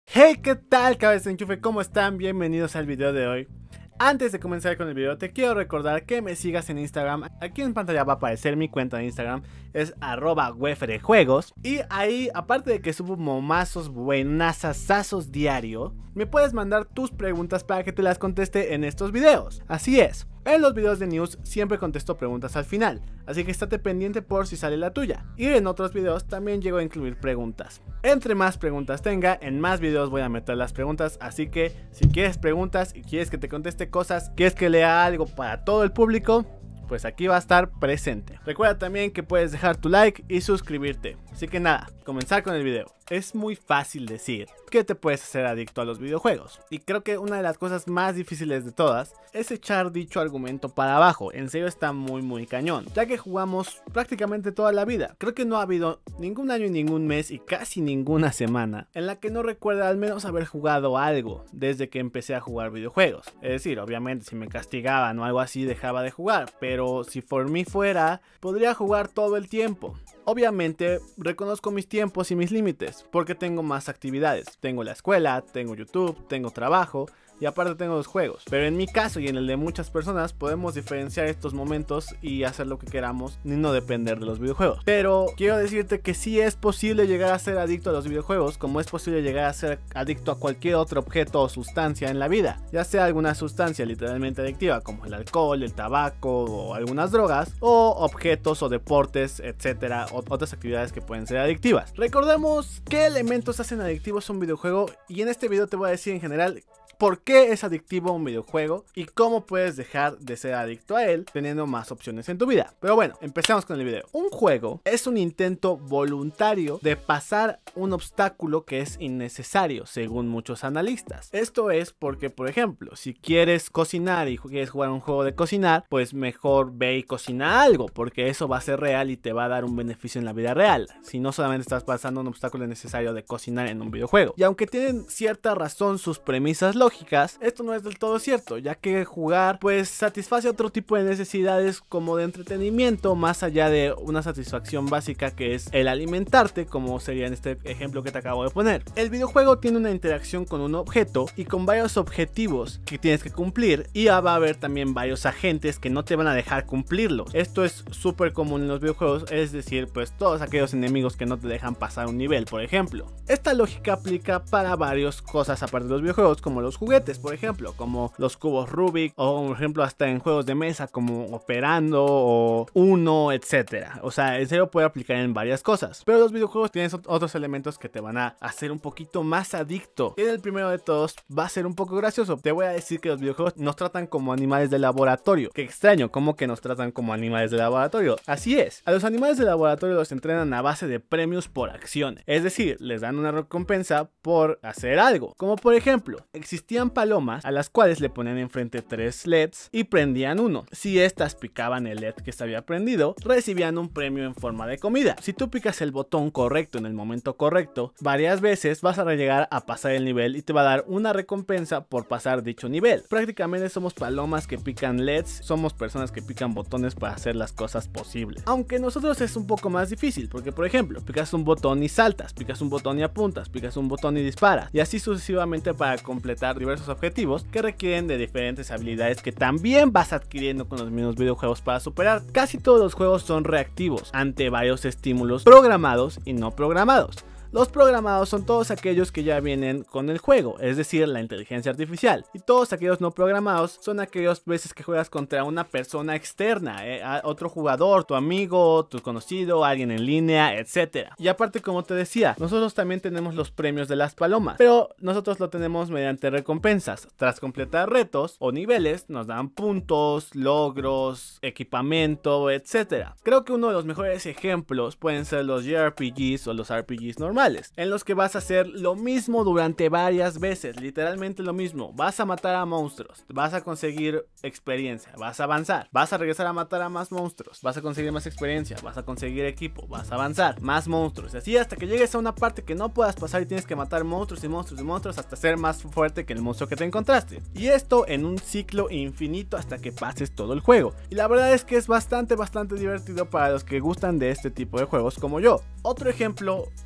Hey, ¿qué tal, cabezas de enchufe? ¿Cómo están? Bienvenidos al video de hoy. Antes de comenzar con el video, te quiero recordar que me sigas en Instagram. Aquí en pantalla va a aparecer mi cuenta de Instagram, es @wefrejuegos. Y ahí, aparte de que subo momazos buenazazazos diario, me puedes mandar tus preguntas para que te las conteste en estos videos. Así es, en los videos de news siempre contesto preguntas al final, así que estate pendiente por si sale la tuya. Y en otros videos también llego a incluir preguntas. Entre más preguntas tenga, en más videos voy a meter las preguntas, así que si quieres preguntas y quieres que te conteste cosas, quieres que lea algo para todo el público, pues aquí va a estar presente. Recuerda también que puedes dejar tu like y suscribirte. Así que nada, comenzar con el video. Es muy fácil decir que te puedes hacer adicto a los videojuegos, y creo que una de las cosas más difíciles de todas es echar dicho argumento para abajo. En serio está muy cañón, ya que jugamos prácticamente toda la vida. Creo que no ha habido ningún año y ningún mes y casi ninguna semana en la que no recuerde al menos haber jugado algo desde que empecé a jugar videojuegos. Es decir, obviamente si me castigaban o algo así dejaba de jugar, pero si por mí fuera, podría jugar todo el tiempo. Obviamente reconozco mis tiempos y mis límites, porque tengo más actividades. Tengo la escuela, tengo YouTube, tengo trabajo y aparte tengo los juegos. Pero en mi caso y en el de muchas personas podemos diferenciar estos momentos y hacer lo que queramos y no depender de los videojuegos. Pero quiero decirte que sí es posible llegar a ser adicto a los videojuegos, como es posible llegar a ser adicto a cualquier otro objeto o sustancia en la vida. Ya sea alguna sustancia literalmente adictiva como el alcohol, el tabaco o algunas drogas, o objetos o deportes, etcétera, o otras actividades que pueden ser adictivas. Recordemos qué elementos hacen adictivos un videojuego, y en este video te voy a decir en general por qué es adictivo un videojuego y cómo puedes dejar de ser adicto a él teniendo más opciones en tu vida. Pero bueno, empecemos con el video. Un juego es un intento voluntario de pasar un obstáculo que es innecesario, según muchos analistas. Esto es porque, por ejemplo, si quieres cocinar y quieres jugar un juego de cocinar, pues mejor ve y cocina algo, porque eso va a ser real y te va a dar un beneficio en la vida real, si no solamente estás pasando un obstáculo necesario de cocinar en un videojuego. Y aunque tienen cierta razón sus premisas lógicas, esto no es del todo cierto, ya que jugar pues satisface otro tipo de necesidades como de entretenimiento, más allá de una satisfacción básica que es el alimentarte, como sería en este ejemplo que te acabo de poner. El videojuego tiene una interacción con un objeto y con varios objetivos que tienes que cumplir, y va a haber también varios agentes que no te van a dejar cumplirlo. Esto es súper común en los videojuegos, es decir, pues todos aquellos enemigos que no te dejan pasar un nivel, por ejemplo. Esta lógica aplica para varias cosas aparte de los videojuegos, como los juguetes, por ejemplo, como los cubos Rubik, o por ejemplo hasta en juegos de mesa como Operando o Uno, etcétera. O sea, en serio puede aplicar en varias cosas, pero los videojuegos tienen otros elementos que te van a hacer un poquito más adicto. Y el primero de todos va a ser un poco gracioso. Te voy a decir que los videojuegos nos tratan como animales de laboratorio. Qué extraño, ¿cómo que nos tratan como animales de laboratorio? Así es, a los animales de laboratorio los entrenan a base de premios por acciones, es decir, les dan una recompensa por hacer algo, como por ejemplo, existían palomas a las cuales le ponían enfrente 3 LEDs y prendían uno. Si estas picaban el LED que se había prendido, recibían un premio en forma de comida. Si tú picas el botón correcto en el momento correcto varias veces, vas a llegar a pasar el nivel y te va a dar una recompensa por pasar dicho nivel. Prácticamente somos palomas que pican LEDs, somos personas que pican botones para hacer las cosas posibles. Aunque nosotros es un poco más difícil, porque por ejemplo, picas un botón y saltas, picas un botón y apuntas, picas un botón y disparas, y así sucesivamente para completar diversos objetivos que requieren de diferentes habilidades que también vas adquiriendo con los mismos videojuegos para superar. Casi todos los juegos son reactivos ante varios estímulos programados y no programados. Los programados son todos aquellos que ya vienen con el juego, es decir, la inteligencia artificial. Y todos aquellos no programados son aquellas veces que juegas contra una persona externa, otro jugador, tu amigo, tu conocido, alguien en línea, etc. Y aparte, como te decía, nosotros también tenemos los premios de las palomas, pero nosotros lo tenemos mediante recompensas. Tras completar retos o niveles, nos dan puntos, logros, equipamiento, etc. Creo que uno de los mejores ejemplos pueden ser los JRPGs o los RPGs normales, en los que vas a hacer lo mismo durante varias veces, literalmente lo mismo. Vas a matar a monstruos, vas a conseguir experiencia, vas a avanzar, vas a regresar a matar a más monstruos, vas a conseguir más experiencia, vas a conseguir equipo, vas a avanzar, más monstruos, y así hasta que llegues a una parte que no puedas pasar y tienes que matar monstruos y monstruos y monstruos hasta ser más fuerte que el monstruo que te encontraste. Y esto en un ciclo infinito hasta que pases todo el juego. Y la verdad es que es bastante divertido para los que gustan de este tipo de juegos como yo. Otro ejemplo que te puedo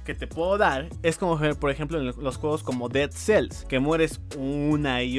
puedo dar es como por ejemplo en los juegos como Dead Cells, que mueres una y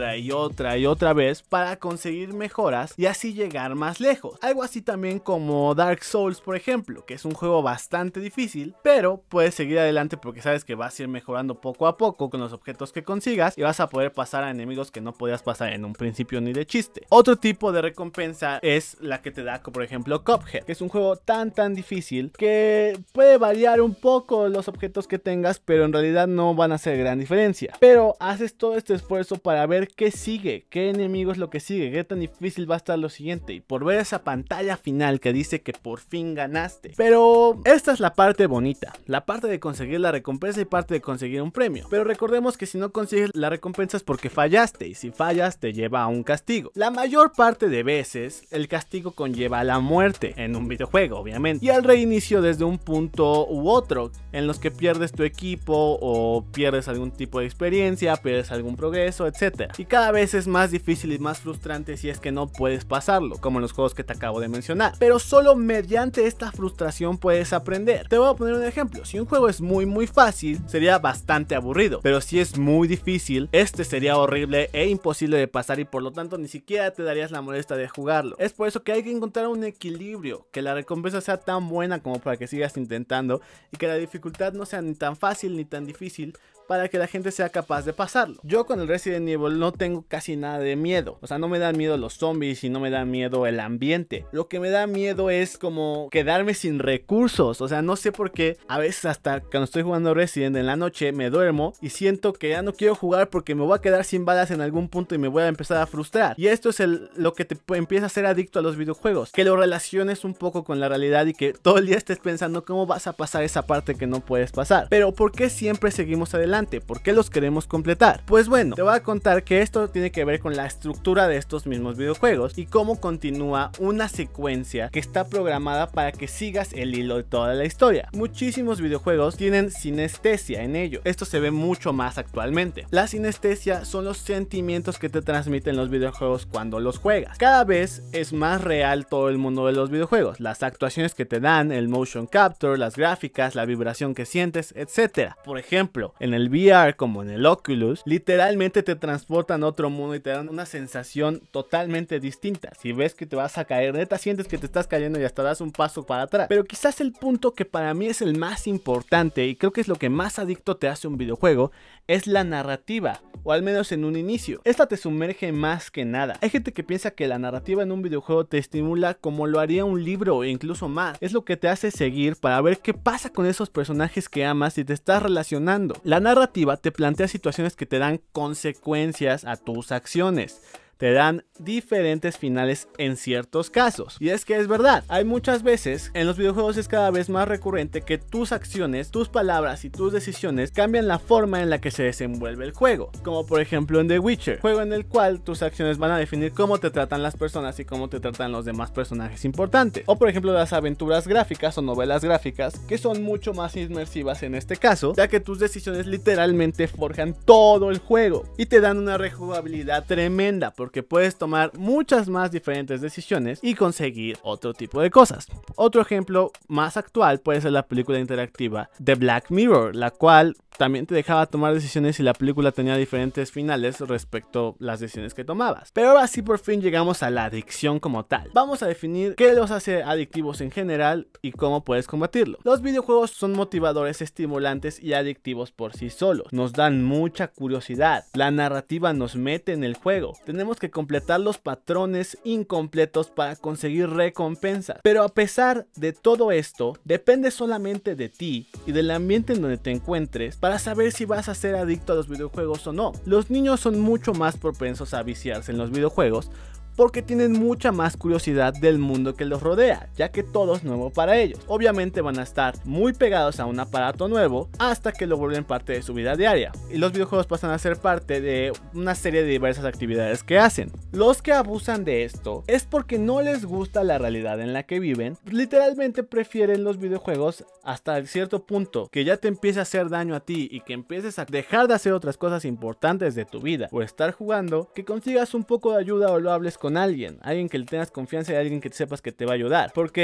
otra vez para conseguir mejoras y así llegar más lejos. Algo así también como Dark Souls, por ejemplo, que es un juego bastante difícil, pero puedes seguir adelante porque sabes que vas a ir mejorando poco a poco con los objetos que consigas y vas a poder pasar a enemigos que no podías pasar en un principio ni de chiste. Otro tipo de recompensa es la que te da, por ejemplo, Cuphead, que es un juego tan difícil que puede variar un poco los objetos que tengas, pero en realidad no van a hacer gran diferencia. Pero haces todo este esfuerzo para ver qué sigue, qué enemigo es lo que sigue, qué tan difícil va a estar lo siguiente, y por ver esa pantalla final que dice que por fin ganaste. Pero esta es la parte bonita, la parte de conseguir la recompensa y parte de conseguir un premio. Pero recordemos que si no consigues la recompensa es porque fallaste, y si fallas te lleva a un castigo. La mayor parte de veces el castigo conlleva a la muerte en un videojuego, obviamente, y al reinicio desde un punto u otro, en los que pierdes tu equipo o pierdes algún tipo de experiencia, pierdes algún progreso, etc. Y cada vez es más difícil y más frustrante si es que no puedes pasarlo, como en los juegos que te acabo de mencionar. Pero solo mediante esta frustración puedes aprender. Te voy a poner un ejemplo. Si un juego es muy fácil, sería bastante aburrido, pero si es muy difícil, este sería horrible e imposible de pasar, y por lo tanto ni siquiera te darías la molestia de jugarlo. Es por eso que hay que encontrar un equilibrio, que la recompensa sea tan buena como para que sigas intentando y que la dificultad no sea ni tan fácil ni tan difícil para que la gente sea capaz de pasarlo. Yo con el Resident Evil no tengo casi nada de miedo, o sea, no me dan miedo los zombies y no me da miedo el ambiente. Lo que me da miedo es como quedarme sin recursos, o sea, no sé por qué a veces hasta cuando estoy jugando Resident en la noche me duermo y siento que ya no quiero jugar porque me voy a quedar sin balas en algún punto y me voy a empezar a frustrar. Y esto es lo que te empieza a hacer adicto a los videojuegos, que lo relaciones un poco con la realidad y que todo el día estés pensando cómo vas a pasar esa parte que no puedes pasar. Pero ¿por qué siempre seguimos adelante? ¿Por qué los queremos completar? Pues bueno, te voy a contar que esto tiene que ver con la estructura de estos mismos videojuegos y cómo continúa una secuencia que está programada para que sigas el hilo de toda la historia. Muchísimos videojuegos tienen sinestesia en ello. Esto se ve mucho más actualmente. La sinestesia son los sentimientos que te transmiten los videojuegos cuando los juegas. Cada vez es más real todo el mundo de los videojuegos. Las actuaciones que te dan, el motion capture, las gráficas, la vibración que sientes, etc. Por ejemplo, en el VR como en el Oculus, literalmente te transportan a otro mundo y te dan una sensación totalmente distinta. Si ves que te vas a caer, neta sientes que te estás cayendo y hasta das un paso para atrás. Pero quizás el punto que para mí es el más importante y creo que es lo que más adicto te hace un videojuego es la narrativa, o al menos en un inicio. Esta te sumerge más que nada. Hay gente que piensa que la narrativa en un videojuego te estimula como lo haría un libro e incluso más. Es lo que te hace seguir para ver qué pasa con esos personajes que amas y te estás relacionando. La narrativa te plantea situaciones que te dan consecuencias a tus acciones. Te dan diferentes finales en ciertos casos. Y es que es verdad, hay muchas veces en los videojuegos es cada vez más recurrente que tus acciones, tus palabras y tus decisiones cambian la forma en la que se desenvuelve el juego. Como por ejemplo en The Witcher, juego en el cual tus acciones van a definir cómo te tratan las personas y cómo te tratan los demás personajes importantes. O por ejemplo las aventuras gráficas o novelas gráficas, que son mucho más inmersivas en este caso, ya que tus decisiones literalmente forjan todo el juego y te dan una rejugabilidad tremenda, porque puedes tomar muchas más diferentes decisiones y conseguir otro tipo de cosas. Otro ejemplo más actual puede ser la película interactiva de Black Mirror, la cual también te dejaba tomar decisiones y la película tenía diferentes finales respecto a las decisiones que tomabas. Pero ahora sí por fin llegamos a la adicción como tal. Vamos a definir qué los hace adictivos en general y cómo puedes combatirlo. Los videojuegos son motivadores, estimulantes y adictivos por sí solos. Nos dan mucha curiosidad. La narrativa nos mete en el juego. Tenemos que completar los patrones incompletos para conseguir recompensas. Pero a pesar de todo esto, depende solamente de ti y del ambiente en donde te encuentres para saber si vas a ser adicto a los videojuegos o no. Los niños son mucho más propensos a viciarse en los videojuegos porque tienen mucha más curiosidad del mundo que los rodea, ya que todo es nuevo para ellos. Obviamente van a estar muy pegados a un aparato nuevo hasta que lo vuelven parte de su vida diaria, y los videojuegos pasan a ser parte de una serie de diversas actividades que hacen. Los que abusan de esto es porque no les gusta la realidad en la que viven, literalmente prefieren los videojuegos hasta cierto punto que ya te empiece a hacer daño a ti y que empieces a dejar de hacer otras cosas importantes de tu vida por estar jugando, que consigas un poco de ayuda o lo hables con alguien que le tengas confianza y alguien que sepas que te va a ayudar, porque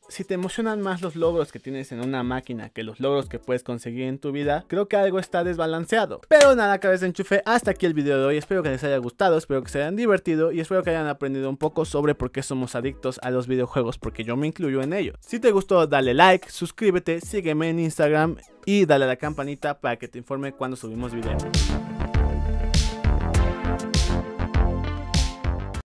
si te emocionan más los logros que tienes en una máquina que los logros que puedes conseguir en tu vida, creo que algo está desbalanceado. Pero nada, cabeza de enchufe, hasta aquí el video de hoy. Espero que les haya gustado, espero que se hayan divertido y espero que hayan aprendido un poco sobre por qué somos adictos a los videojuegos, porque yo me incluyo en ellos. Si te gustó, dale like, suscríbete, sígueme en Instagram y dale a la campanita para que te informe cuando subimos videos.